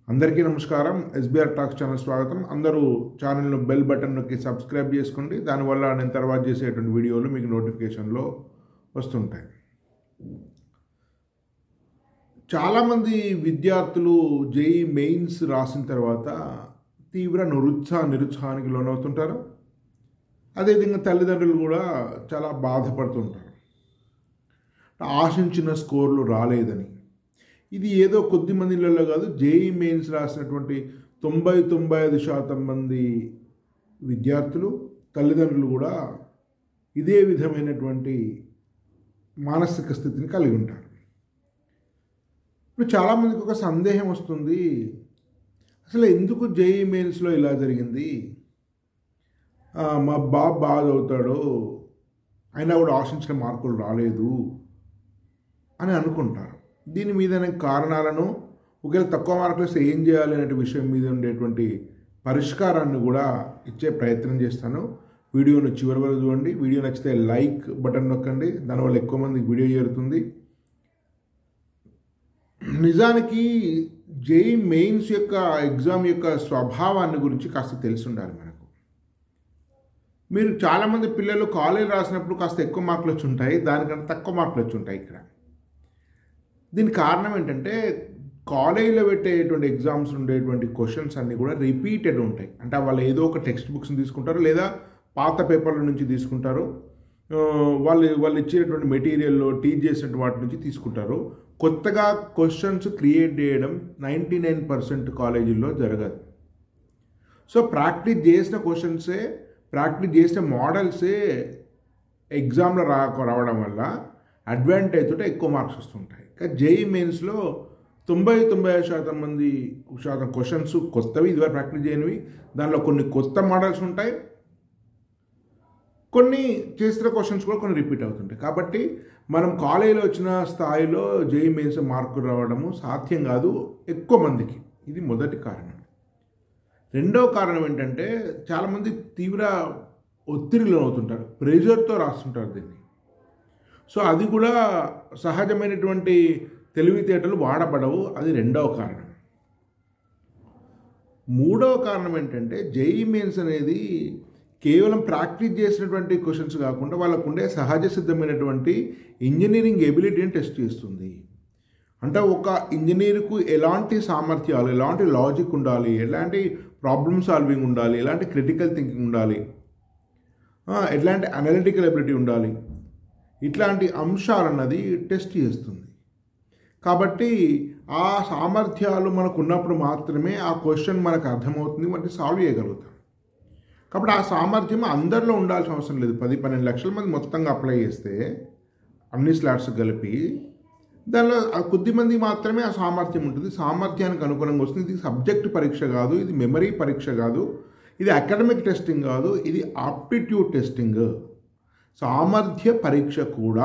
అందరికీ నమస్కారం. SBR talks channel స్వాగతం. అందరూ ఛానల్ను బెల్ బటన్ నొక్కి సబ్స్క్రైబ్ చేసుకోండి. దానివల్ల నేను తర్వాత చేసేటువంటి వీడియోలు మీకు నోటిఫికేషన్లో వస్తుంటాయి. చాలామంది విద్యార్థులు JEE మెయిన్స్ రాసిన తర్వాత తీవ్ర నిరుత్సాహానికి లోనవుతుంటారు. అదేవిధంగా తల్లిదండ్రులు కూడా చాలా బాధపడుతుంటారు, ఆశించిన స్కోర్లు రాలేదని. ఇది ఏదో కొద్ది మందిలో కాదు, JEE మెయిన్స్ రాసినటువంటి 90-95% మంది విద్యార్థులు తల్లిదండ్రులు కూడా ఇదే విధమైనటువంటి మానసిక స్థితిని కలిగి ఉంటారు. ఇప్పుడు చాలామందికి ఒక సందేహం వస్తుంది, అసలు ఎందుకు JEE మెయిన్స్లో ఇలా జరిగింది, మా బాబు బాగా చదువుతాడు అయినా కూడా ఆశించిన మార్కులు రాలేదు అని అనుకుంటారు. దీని మీద కారణాలను, ఒకవేళ తక్కువ మార్కులు వస్తే ఏం చేయాలి అనే విషయం మీద ఉండేటువంటి పరిష్కారాన్ని కూడా ఇచ్చే ప్రయత్నం చేస్తాను. వీడియోను చివరి వరకు చూడండి. వీడియో నచ్చితే లైక్ బటన్ నొక్కండి, దానివల్ల ఎక్కువ మందికి వీడియో చేరుతుంది. నిజానికి JEE మెయిన్స్ యొక్క ఎగ్జామ్ యొక్క స్వభావాన్ని గురించి కాస్త తెలిసి ఉండాలి మనకు. మీరు చాలామంది పిల్లలు కాలేజ్ రాసినప్పుడు కాస్త ఎక్కువ మార్కులు వచ్చి ఉంటాయి, దానికంటే తక్కువ మార్కులు వచ్చి ఉంటాయి. ఇక్కడ దీనికి కారణం ఏంటంటే, కాలేజీలో పెట్టేటువంటి ఎగ్జామ్స్ ఉండేటువంటి క్వశ్చన్స్ అన్నీ కూడా రిపీటెడ్ ఉంటాయి. అంటే వాళ్ళు ఏదో ఒక టెక్స్ట్ బుక్స్ని తీసుకుంటారు, లేదా పాత పేపర్ల నుంచి తీసుకుంటారు, వాళ్ళు ఇచ్చేటువంటి మెటీరియల్లో టీచ్ చేసినటువంటి వాటి నుంచి తీసుకుంటారు. కొత్తగా క్వశ్చన్స్ క్రియేట్ చేయడం 99% కాలేజీల్లో జరగదు. సో ప్రాక్టీస్ చేసిన క్వశ్చన్సే, ప్రాక్టీస్ చేసిన మోడల్సే ఎగ్జామ్లో రావడం వల్ల అడ్వాంటేజ్ తోటి ఎక్కువ మార్క్స్ వస్తుంటాయి. కానీ JEE మెయిన్స్లో 90-95% క్వశ్చన్స్ కొత్తవి, ఇదివరకు ప్రాక్టీస్ చేయనివి. దానిలో కొన్ని కొత్త మోడల్స్ ఉంటాయి, కొన్ని చేసిన క్వశ్చన్స్ కూడా కొన్ని రిపీట్ అవుతుంటాయి. కాబట్టి మనం కాలేజీలో వచ్చిన స్థాయిలో JEE మెయిన్స్ మార్కులు రావడము సాధ్యం కాదు ఎక్కువ మందికి. ఇది మొదటి కారణం. రెండవ కారణం ఏంటంటే, చాలామంది తీవ్ర ఒత్తిడిలో అవుతుంటారు, ప్రెషర్తో రాస్తుంటారు దీన్ని. సో అది కూడా సహజమైనటువంటి తెలివితేటలు వాడబడవు. అది రెండవ కారణం. మూడవ కారణం ఏంటంటే, JEE మెయిన్స్ అనేది కేవలం ప్రాక్టీస్ చేసినటువంటి క్వశ్చన్స్ కాకుండా వాళ్ళకు ఉండే సహజ సిద్ధమైనటువంటి ఇంజనీరింగ్ ఎబిలిటీని టెస్ట్ చేస్తుంది. అంటే ఒక ఇంజనీర్కు ఎలాంటి సామర్థ్యాలు, ఎలాంటి లాజిక్ ఉండాలి, ఎలాంటి ప్రాబ్లమ్ సాల్వింగ్ ఉండాలి, ఎలాంటి క్రిటికల్ థింకింగ్ ఉండాలి, ఎలాంటి అనలిటికల్ ఎబిలిటీ ఉండాలి, ఇట్లాంటి అంశాలన్నది టెస్ట్ చేస్తుంది. కాబట్టి ఆ సామర్థ్యాలు మనకు ఉన్నప్పుడు మాత్రమే ఆ క్వశ్చన్ మనకు అర్థమవుతుంది, వాటిని సాల్వ్ చేయగలుగుతాం. కాబట్టి ఆ సామర్థ్యం అందరిలో ఉండాల్సిన అవసరం లేదు. 10-12 లక్షల మంది మొత్తంగా అప్లై చేస్తే అన్ని స్లాట్స్ కలిపి దానిలో కొద్దిమంది మాత్రమే ఆ సామర్థ్యం ఉంటుంది. సామర్థ్యానికి అనుగుణంగా వస్తుంది. ఇది సబ్జెక్ట్ పరీక్ష కాదు, ఇది మెమరీ పరీక్ష కాదు, ఇది అకాడమిక్ టెస్టింగ్ కాదు, ఇది ఆప్టిట్యూడ్ టెస్టింగ్, సామర్థ్య పరీక్ష కూడా.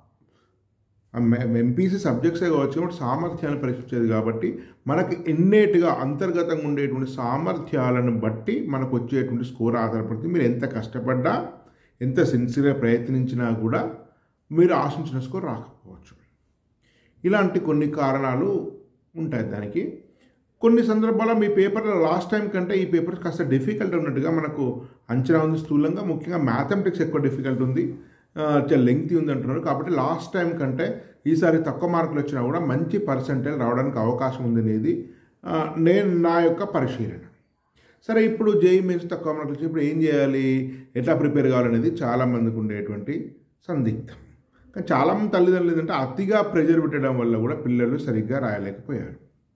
MPC సబ్జెక్ట్సే కావచ్చు, కాబట్టి సామర్థ్యాన్ని పరీక్షించేది. కాబట్టి మనకు ఇన్నేట్గా అంతర్గతంగా ఉండేటువంటి సామర్థ్యాలను బట్టి మనకు వచ్చేటువంటి స్కోర్ ఆధారపడుతుంది. మీరు ఎంత కష్టపడ్డా, ఎంత సిన్సియర్గా ప్రయత్నించినా కూడా మీరు ఆశించిన స్కోర్ రాకపోవచ్చు. ఇలాంటి కొన్ని కారణాలు ఉంటాయి దానికి. కొన్ని సందర్భాల్లో మీ పేపర్లో లాస్ట్ టైం కంటే ఈ పేపర్ కాస్త డిఫికల్ట్ ఉన్నట్టుగా మనకు అంచనా ఉంది స్థూలంగా. ముఖ్యంగా మ్యాథమెటిక్స్ ఎక్కువ డిఫికల్ట్ ఉంది, చాలా లెంగ్తీ ఉంది అంటున్నారు. కాబట్టి లాస్ట్ టైం కంటే ఈసారి తక్కువ మార్కులు వచ్చినా కూడా మంచి పర్సెంటేజ్ రావడానికి అవకాశం ఉంది అనేది నా యొక్క పరిశీలన. సరే, ఇప్పుడు JEE మెయిన్స్ తక్కువ మార్కులు వచ్చి ఇప్పుడు ఏం చేయాలి, ఎట్లా ప్రిపేర్ కావాలనేది చాలామందికి ఉండేటువంటి సందిగ్ధం. కానీ చాలామంది తల్లిదండ్రులు ఏంటంటే అతిగా ప్రెజర్ పెట్టడం వల్ల కూడా పిల్లలు సరిగ్గా రాయలేకపోయారు.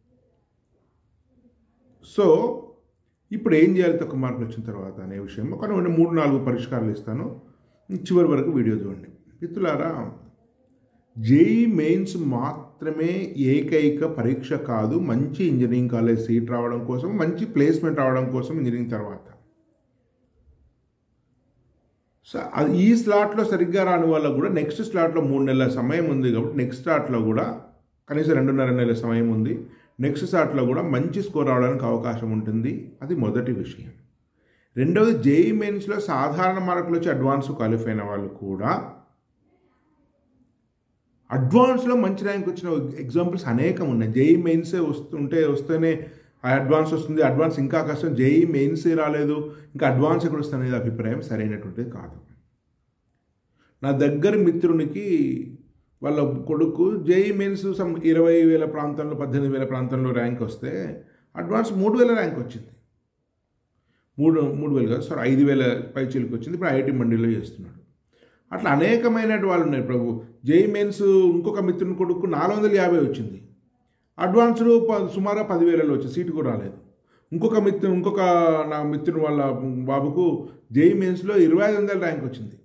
సో ఇప్పుడు ఏం చేయాలి తక్కువ మార్కులు వచ్చిన తర్వాత అనే విషయం ఒక 3-4 పరిష్కారాలు ఇస్తాను. చివరి వరకు వీడియో చూడండి. మిత్రులారా, JEE మెయిన్స్ మాత్రమే ఏకైక పరీక్ష కాదు మంచి ఇంజనీరింగ్ కాలేజ్ సీట్ రావడం కోసం, మంచి ప్లేస్మెంట్ రావడం కోసం ఇంజనీరింగ్ తర్వాత. సో ఈ స్లాట్లో సరిగ్గా రాని వాళ్ళకు కూడా నెక్స్ట్ స్లాట్లో 3 నెలల సమయం ఉంది. కాబట్టి నెక్స్ట్ స్లాట్లో కూడా కనీసం 2.5 నెలల సమయం ఉంది. నెక్స్ట్ స్లాట్లో కూడా మంచి స్కోర్ రావడానికి అవకాశం ఉంటుంది. అది మొదటి విషయం. రెండవది, JEE మెయిన్స్లో సాధారణ మార్కులు వచ్చి అడ్వాన్స్ క్వాలిఫై అయిన వాళ్ళు కూడా అడ్వాన్స్లో మంచి ర్యాంక్ వచ్చిన ఎగ్జాంపుల్స్ అనేకం ఉన్నాయి. JEE మెయిన్సే వస్తేనే అడ్వాన్స్ వస్తుంది, అడ్వాన్స్ ఇంకా కష్టం, జేఈ మెయిన్స్ రాలేదు, ఇంకా అడ్వాన్స్ ఎక్కడ వస్తుంది అనేది అభిప్రాయం సరైనటువంటిది కాదు. నా దగ్గర మిత్రునికి వాళ్ళ కొడుకు జేఈ మెయిన్స్ 20,000 ప్రాంతంలో 18,000 ప్రాంతంలో ర్యాంక్ వస్తే అడ్వాన్స్ 3,000 ర్యాంక్ వచ్చింది. 3,000 కాదు సార్, 5,000 పైచీలకు వచ్చింది. ఇప్పుడు ఐఐటి మండీలో చేస్తున్నాడు. అట్లా అనేకమైన వాళ్ళు ఉన్నాయి. ప్రభు జేఈ మెయిన్స్ ఇంకొక మిత్రుని కొడుకు 450 వచ్చింది. అడ్వాన్స్డ్ సుమారు 10,000 వచ్చింది, సీటు కూడా రాలేదు. ఇంకొక నా మిత్రుని వాళ్ళ బాబుకు జేఈ మెయిన్స్లో 2,500 ర్యాంక్ వచ్చింది.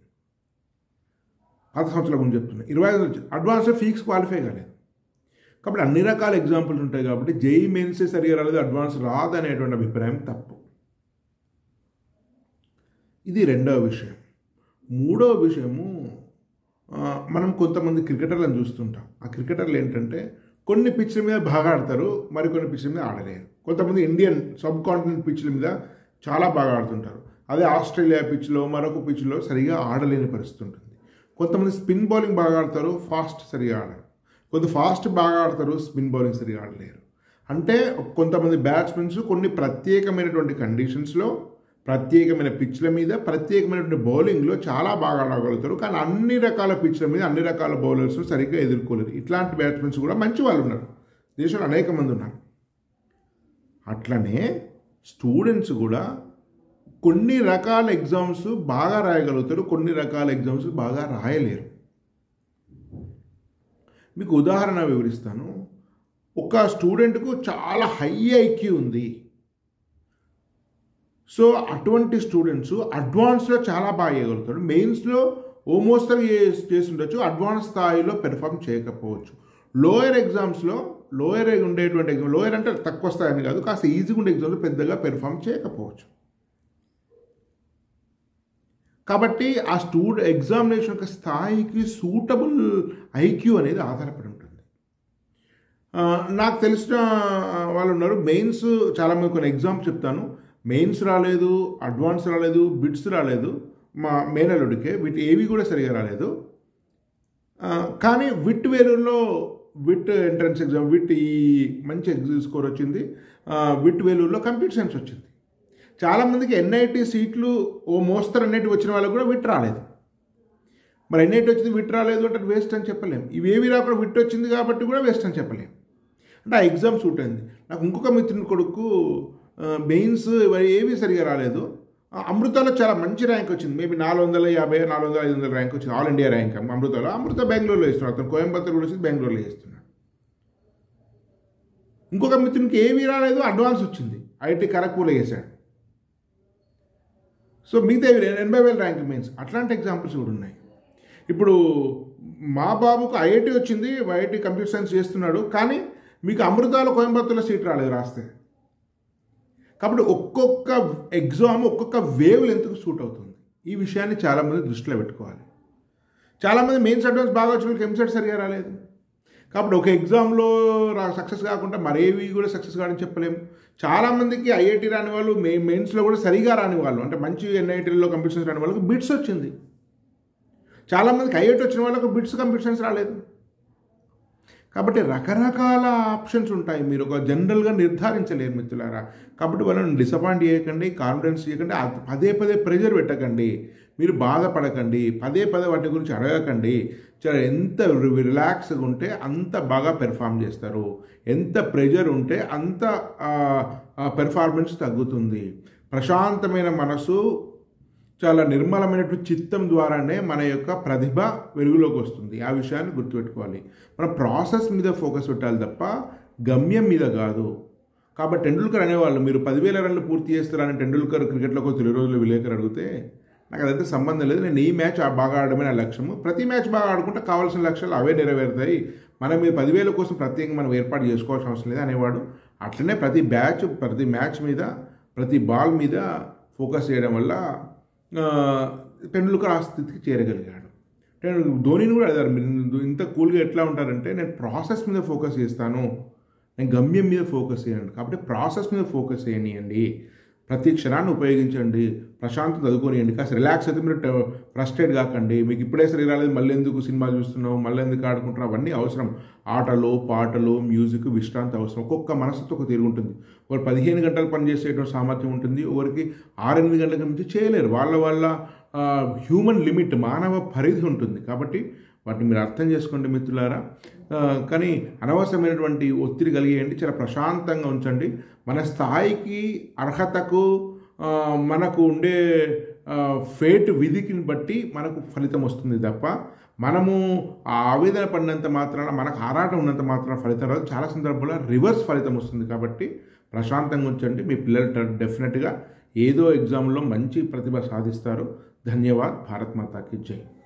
10 సంవత్సరాల గురించి చెప్తున్నా, 2,500 వచ్చింది. అడ్వాన్స్ ఫీక్స్ క్వాలిఫై కాలేదు. కాబట్టి అన్ని రకాల ఎగ్జాంపుల్స్ ఉంటాయి. కాబట్టి జేఈ మెయిన్సే సరిగా రాలేదు, అడ్వాన్స్ రాదు అనేటువంటి అభిప్రాయం తప్పు. ఇది రెండవ విషయం. మూడవ విషయము, మనం కొంతమంది క్రికెటర్లను చూస్తుంటాం. ఆ క్రికెటర్లు ఏంటంటే కొన్ని పిచ్ల మీద బాగా ఆడతారు, మరికొన్ని పిచ్ల మీద ఆడలేరు. కొంతమంది ఇండియన్ సబ్ కాంటినెంట్ పిచ్ల మీద చాలా బాగా ఆడుతుంటారు. అదే ఆస్ట్రేలియా పిచ్లో మరొక పిచ్లో సరిగా ఆడలేని పరిస్థితి ఉంటుంది. కొంతమంది స్పిన్ బౌలింగ్ బాగా ఆడతారు, ఫాస్ట్ సరిగా ఆడరు. కొంత ఫాస్ట్ బాగా ఆడతారు, స్పిన్ బౌలింగ్ సరిగా ఆడలేరు. అంటే కొంతమంది బ్యాట్స్మెన్స్ కొన్ని ప్రత్యేకమైనటువంటి కండిషన్స్లో, ప్రత్యేకమైన పిచ్ల మీద, ప్రత్యేకమైనటువంటి బౌలింగ్లో చాలా బాగా ఆడగలుగుతారు. కానీ అన్ని రకాల పిచ్ల మీద అన్ని రకాల బౌలర్స్ సరిగ్గా ఎదుర్కోలేరు. ఇట్లాంటి బ్యాట్స్మెన్స్ కూడా మంచి వాళ్ళు ఉన్నారు, దేశంలో అనేక మంది ఉన్నారు. అట్లనే స్టూడెంట్స్ కూడా కొన్ని రకాల ఎగ్జామ్స్ బాగా రాయగలుగుతారు, కొన్ని రకాల ఎగ్జామ్స్ బాగా రాయలేరు. మీకు ఉదాహరణ వివరిస్తాను. ఒక స్టూడెంట్కు చాలా హై ఐక్యూ ఉంది. సో అటువంటి స్టూడెంట్స్ అడ్వాన్స్లో చాలా బాగా చేయగలుగుతాడు, మెయిన్స్లో ఓమోస్తరు చేస్తుండొచ్చు, అడ్వాన్స్ స్థాయిలో పెర్ఫామ్ చేయకపోవచ్చు. లోయర్ ఎగ్జామ్స్లో లోయర్ ఉండేటువంటి ఎగ్జామ్, లోయర్ అంటే తక్కువ స్థాయి అని కాదు, కాస్త ఈజీగా ఉండే ఎగ్జామ్లో పెద్దగా పెర్ఫామ్ చేయకపోవచ్చు. కాబట్టి ఆ ఎగ్జామినేషన్ యొక్క స్థాయికి సూటబుల్ ఐక్యూ అనేది ఆధారపడి ఉంటుంది. నాకు తెలిసిన వాళ్ళు ఉన్నారు, మెయిన్స్ చాలామంది కొన్ని ఎగ్జామ్స్ చెప్తాను. మెయిన్స్ రాలేదు, అడ్వాన్స్ రాలేదు, బిట్స్ రాలేదు. మా మేనల్లుడికే ఏవి కూడా సరిగా రాలేదు. కానీ విట్ వేలూరులో విట్ ఎంట్రన్స్ ఎగ్జామ్, విట్ ఈ మంచి స్కోర్ వచ్చింది. విట్ వేలూరులో కంప్యూటర్ సైన్స్ వచ్చింది. చాలామందికి ఎన్ఐటి సీట్లు ఓ మోస్తరు ఎన్ఐటి వచ్చిన వాళ్ళకు కూడా విట్ రాలేదు. మరి ఎన్ఐటి వచ్చింది విట్ రాలేదు అంటే వేస్ట్ అని చెప్పలేము. ఇవేవి రాకుండా విట్ వచ్చింది కాబట్టి కూడా వేస్ట్ అని చెప్పలేము. అంటే ఆ ఎగ్జామ్ సూట్ అయింది. నాకు ఇంకొక మిత్రుని కొడుకు మెయిన్స్ ఏవి సరిగా రాలేదు, అమృతలో చాలా మంచి ర్యాంక్ వచ్చింది. మేబీ 450, 400-500 ర్యాంక్ వచ్చింది, ఆల్ ఇండియా ర్యాంక్ అమృతలో. అమృత బెంగళూరులో చేస్తున్నాడు, అతను కోయంబత్తూరు కూడా వచ్చి బెంగళూరులో చేస్తున్నాడు. ఇంకొక మిత్రునికి ఏవి రాలేదు, అడ్వాన్స్ వచ్చింది, ఐఐటి ఖరగ్పూర్లో చేశాడు. సో మిగతా 80,000 ర్యాంక్ మెయిన్స్. అట్లాంటి ఎగ్జాంపుల్స్ కూడా ఉన్నాయి. ఇప్పుడు మా బాబుకు ఐఐటి వచ్చింది, ఐఐటి కంప్యూటర్ సైన్స్ చేస్తున్నాడు, కానీ మీకు అమృతాలో కోయంబత్తూరులో సీట్ రాలేదు రాస్తే. కాబట్టి ఒక్కొక్క ఎగ్జామ్ ఒక్కొక్క వేవ్ లెంత్కు సూట్ అవుతుంది. ఈ విషయాన్ని చాలామంది దృష్టిలో పెట్టుకోవాలి. చాలామంది మెయిన్స్ అడ్వాన్స్ బాగా వచ్చిన వాళ్ళకి ఎంసెట్ సరిగా రాలేదు. కాబట్టి ఒక ఎగ్జామ్లో సక్సెస్ కాకుండా మరేవి కూడా సక్సెస్ కాదని చెప్పలేము. చాలామందికి ఐఐటి రాని వాళ్ళు మెయిన్స్లో కూడా సరిగా రాని వాళ్ళు, అంటే మంచి ఎన్ఐటీలో కంప్యూటర్ సైన్స్ రాని వాళ్ళకి బిట్స్ వచ్చింది. చాలామందికి ఐఐటి వచ్చిన వాళ్ళకు బిట్స్ కంప్యూటర్ సైన్స్ రాలేదు. కాబట్టి రకరకాల ఆప్షన్స్ ఉంటాయి, మీరు ఒక జనరల్గా నిర్ధారించలేరు మిత్రులారా. కాబట్టి వాళ్ళని డిసప్పాయింట్ చేయకండి, కాన్ఫిడెన్స్ చేయకండి, పదే ప్రెజర్ పెట్టకండి, మీరు బాధపడకండి, పదే వాటి గురించి అడగకండి. ఎంత రిలాక్స్గా ఉంటే అంత బాగా పెర్ఫామ్ చేస్తారు, ఎంత ప్రెజర్ ఉంటే అంత పెర్ఫార్మెన్స్ తగ్గుతుంది. ప్రశాంతమైన మనసు, చాలా నిర్మలమైనటువంటి చిత్తం ద్వారానే మన యొక్క ప్రతిభ వెలుగులోకి వస్తుంది. ఆ విషయాన్ని గుర్తుపెట్టుకోవాలి. మన ప్రాసెస్ మీద ఫోకస్ పెట్టాలి తప్ప గమ్యం మీద కాదు. కాబట్టి టెండూల్కర్ అనేవాళ్ళు, మీరు 10,000 రన్లు పూర్తి చేస్తారని టెండూల్కర్ క్రికెట్లోకి తొలి రోజులు విలేకరు అడిగితే, నాకు అదంతా సంబంధం లేదు, నేను ఈ మ్యాచ్ బాగా ఆడడమే నా లక్ష్యము, ప్రతి మ్యాచ్ బాగా ఆడుకుంటే కావాల్సిన లక్ష్యాలు అవే నెరవేరుతాయి, మనం మీ 10,000 కోసం ప్రత్యేకంగా మనం ఏర్పాటు చేసుకోవాల్సిన అవసరం లేదు అనేవాడు. అట్లనే ప్రతి మ్యాచ్ మీద, ప్రతి బాల్ మీద ఫోకస్ చేయడం వల్ల టెండూల్కర్ ఆ స్థితికి చేరగలిగాడు. ధోనిని కూడా అడిగారు, మీరు ఇంత కూల్గా ఎట్లా ఉంటారంటే, నేను ప్రాసెస్ మీద ఫోకస్ చేస్తాను, నేను గమ్యం మీద ఫోకస్ చేయండి. కాబట్టి ప్రాసెస్ మీద ఫోకస్ చేయనియండి. ప్రతి క్షణాన్ని ఉపయోగించండి, ప్రశాంతం చదువుకోనియండి, కాస్త రిలాక్స్ అయితే మీరు ఫ్రస్ట్రేట్ కాకండి. మీకు ఇప్పుడే సరిగా రాలేదు మళ్ళీ ఎందుకు సినిమా చూస్తున్నావు, మళ్ళీ ఎందుకు ఆడుకుంటున్నావు, అవన్నీ అవసరం. ఆటలు, పాటలు, మ్యూజిక్, విశ్రాంతి అవసరం. ఒక్కొక్క మనసుతో ఒక తీరు ఉంటుంది. ఒకరు 15 గంటలు పనిచేసేటువంటి సామర్థ్యం ఉంటుంది, ఒకరికి 6-8 గంటల నుంచి చేయలేరు. వాళ్ళ హ్యూమన్ లిమిట్, మానవ పరిధి ఉంటుంది. కాబట్టి వాటిని మీరు అర్థం చేసుకోండి మిత్రులారా. కానీ అనవసరమైనటువంటి ఒత్తిడి కలిగేయండి, చాలా ప్రశాంతంగా ఉంచండి. మన స్థాయికి, అర్హతకు, మనకు ఉండే ఫేట్ విధికి బట్టి మనకు ఫలితం వస్తుంది తప్ప మనము ఆవేదన పడినంత మాత్రాన, మనకు ఆరాటం ఉన్నంత మాత్రాన ఫలితం రాదు. చాలా సందర్భాల్లో రివర్స్ ఫలితం వస్తుంది. కాబట్టి ప్రశాంతంగా ఉంచండి. మీ పిల్లలు డెఫినెట్గా ఏదో ఎగ్జామ్లో మంచి ప్రతిభ సాధిస్తారు. ధన్యవాద్. భారత్ మాతాకి జై.